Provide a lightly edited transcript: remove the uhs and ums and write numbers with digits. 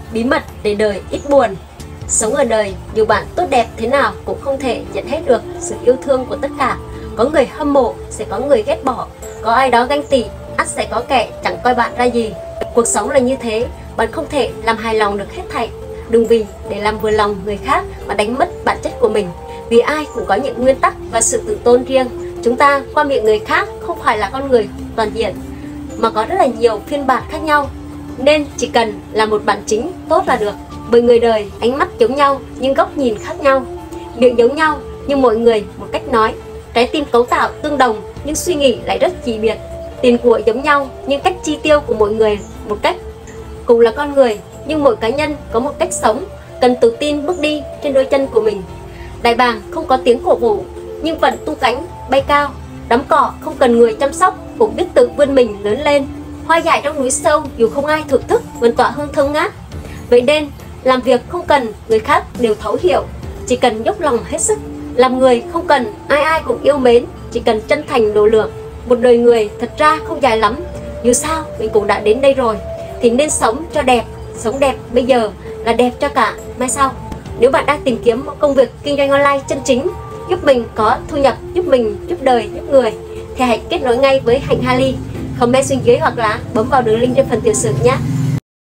Bí mật để đời ít buồn. Sống ở đời, dù bạn tốt đẹp thế nào cũng không thể nhận hết được sự yêu thương của tất cả. Có người hâm mộ, sẽ có người ghét bỏ, có ai đó ganh tị, ắt sẽ có kẻ chẳng coi bạn ra gì. Cuộc sống là như thế, bạn không thể làm hài lòng được hết thảy. Đừng vì để làm vừa lòng người khác mà đánh mất bản chất của mình. Vì ai cũng có những nguyên tắc và sự tự tôn riêng. Chúng ta qua miệng người khác không phải là con người toàn diện, mà có rất là nhiều phiên bản khác nhau. Nên chỉ cần là một bản chính tốt là được. Bởi người đời ánh mắt giống nhau nhưng góc nhìn khác nhau, miệng giống nhau nhưng mỗi người một cách nói, trái tim cấu tạo tương đồng nhưng suy nghĩ lại rất kỳ biệt. Tiền của giống nhau nhưng cách chi tiêu của mỗi người một cách. Cùng là con người nhưng mỗi cá nhân có một cách sống, cần tự tin bước đi trên đôi chân của mình. Đại bàng không có tiếng cổ vũ nhưng vẫn tung cánh bay cao. Đám cỏ không cần người chăm sóc cũng biết tự vươn mình lớn lên. Hoa dại trong núi sâu dù không ai thưởng thức vẫn tỏa hương thơm ngát. Vậy nên làm việc không cần người khác đều thấu hiểu, chỉ cần dốc lòng hết sức. Làm người không cần ai ai cũng yêu mến, chỉ cần chân thành độ lượng. Một đời người thật ra không dài lắm, dù sao mình cũng đã đến đây rồi thì nên sống cho đẹp. Sống đẹp bây giờ là đẹp cho cả mai sau. Nếu bạn đang tìm kiếm một công việc kinh doanh online chân chính, giúp mình có thu nhập, giúp mình giúp đời, giúp người, thì hãy kết nối ngay với Hạnh Hà Ly. Comment xuống dưới hoặc là bấm vào đường link trên phần tiểu sử nhé.